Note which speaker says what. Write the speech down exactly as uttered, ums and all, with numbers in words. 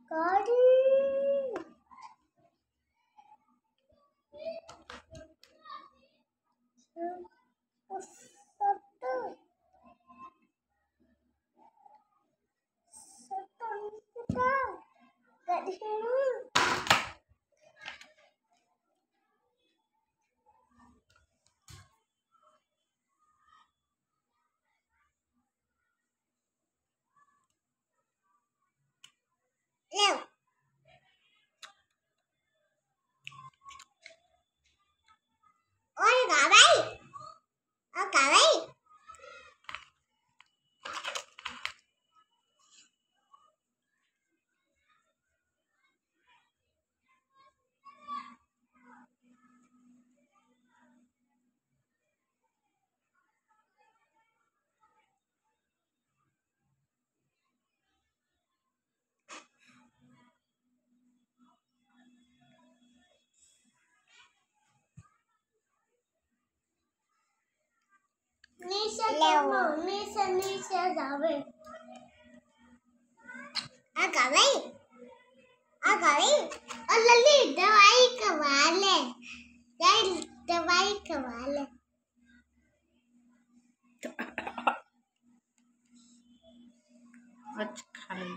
Speaker 1: गाड़ी Leo. Ôi cả đây. Ở cả đây. Leo. Nisa Nisa जावे आ कभी आ कभी और लल्ली दवाई करवा ले यार दवाई करवा ले
Speaker 2: अच्छा खा ले।